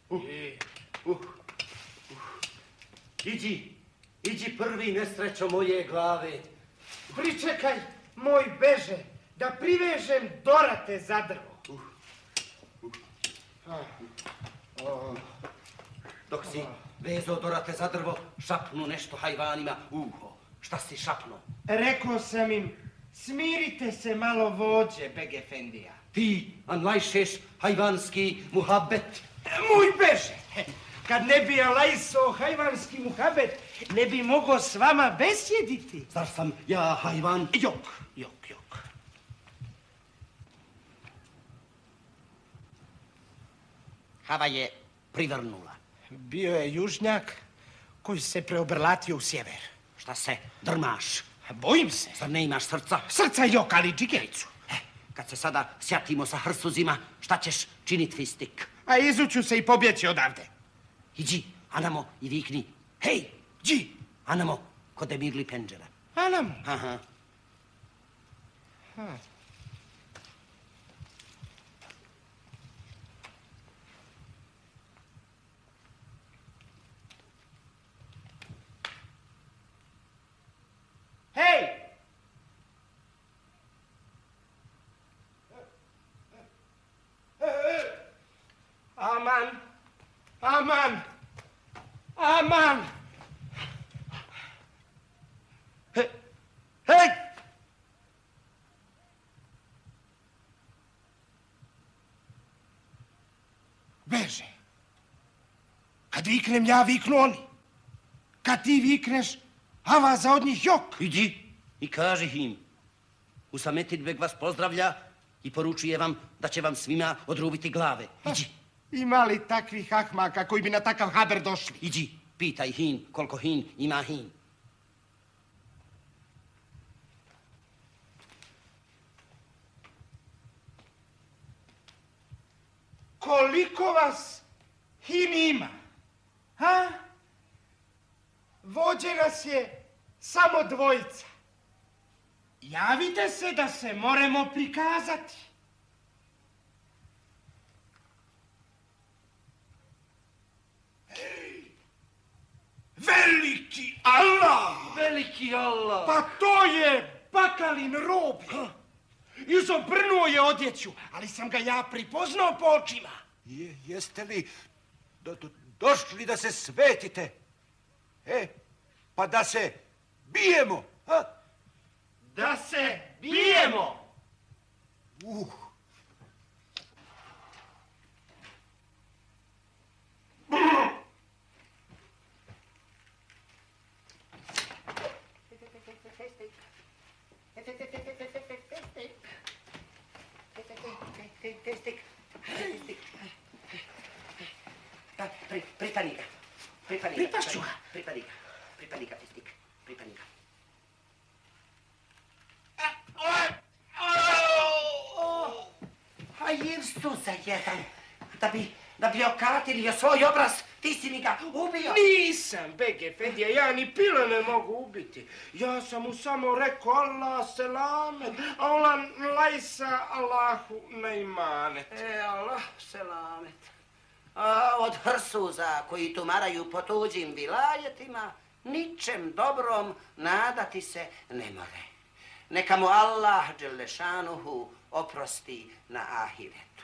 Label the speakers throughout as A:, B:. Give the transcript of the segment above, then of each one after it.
A: Iđi prvi, nesrećo moje glave.
B: Pričekaj, moj beže, da privežem Dorate za drvo.
A: Dok si vezo Dorate za drvo, šapnu nešto hajvanima u uho. Šta si šapnuo?
B: Rekao sam im, smirite se malo vođe, Beg Efendija.
A: Ti anlajšeš hajvanski muhabet.
B: Moj beže, kad ne bi alajsao hajvanski muhabet, ne bi mogao s vama besjediti.
A: Zar sam ja hajvan?
B: Jok.
A: Hava je privrnula.
B: Bio je južnjak koji se preobrlatio u sjever.
A: Šta se drmaš?
B: Bojim se.
A: Zar ne imaš srca?
B: Srca jok, ali džigericu.
A: Kad se sada sjatimo sa hrsuzima, šta ćeš činit, Fistik?
B: A izuću se i pobjeći odavde.
A: Iđi, anamo i vikni. Hej, dži, anamo kod Emirli Penđera.
B: Anamo?
A: Aha.
B: Hej! Aman! Hej! Beže. Kad viknem ja, viknu oni. Kad ti vikneš, hava za od njih jok.
A: Iđi i kaži im. Usametid beg vas pozdravlja i poručuje vam da će vam svima odrubiti glave. Iđi.
B: Ima li takvih ahmaka koji bi na takav haber došli?
A: Iđi, pitaj hin koliko hin ima hin.
B: Koliko vas hin ima? Ha? Vođe nas je samo dvojica. Javite se da se moramo prikazati. Veliki Allah!
A: Veliki Allah!
B: Pa to je Bakalin rob. Izobrnuo je odjeću, ali sam ga ja pripoznao po očima.
C: Jeste li došli da se svetite? Pa da se bijemo, ha?
B: Da se bijemo!
A: Pripani ga.
B: Pripašću ga.
A: Pripani ga, Fistik. Pripani ga. A jirstu za jedan. Da bi okatilio svoj obraz, ti si mi ga ubio.
B: Nisam, Beg Efendija, ja ni pile ne mogu ubiti. Ja sam mu samo rekao Allah selamet, Allah lajsa Allahu neimanet.
A: Allah selamet. A od hrsuza koji tumaraju po tuđim vilajetima, ničem dobrom nadati se ne more. Neka mu Allah dželešanuhu oprosti na ahiretu.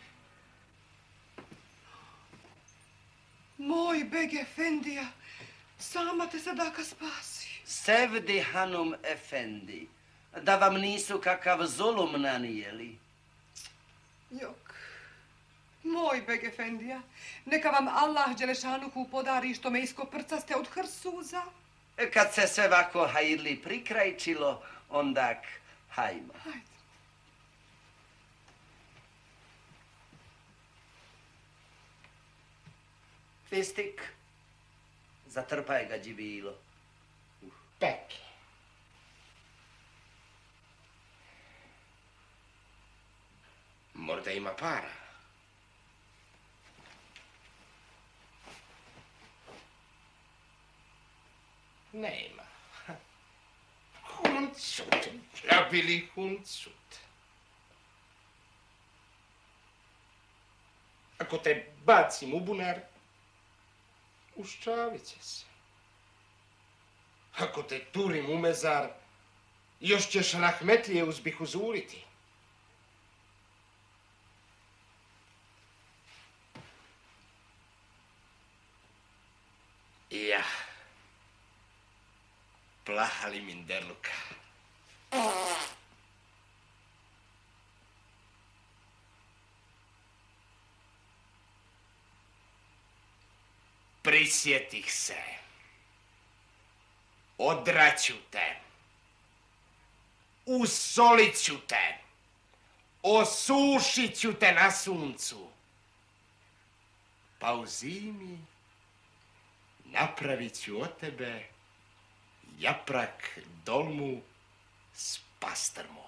D: Moj Beg Efendija, sama te sadaka spasi.
A: Sevdi Hanum Efendi, da vam nisu kakav zulum nanijeli.
D: Jok, moj Beg Efendija, neka vam Allah dželešanuhu podari što me iskoprcaste od hrsuza.
A: Kad se sve ovako hajirli prikrajčilo, ondak hajmo.
D: Hajde.
A: Fistik, zatrpaj ga džibilo.
B: Peki.
E: Možda ima para.
B: Nema. Huncut. Ja bili huncut. Ako te bacim u bunar, uščavit će se. Ako te turim u mezar, još ćeš rahmetlije uzbihuzuriti. Ja, plahali minderluka. Prisjetih se. Odraću te. Usolit ću te. Osušit ću te na suncu. Pa u zimi napravit ću od tebe japrak dolmu s pastrmom.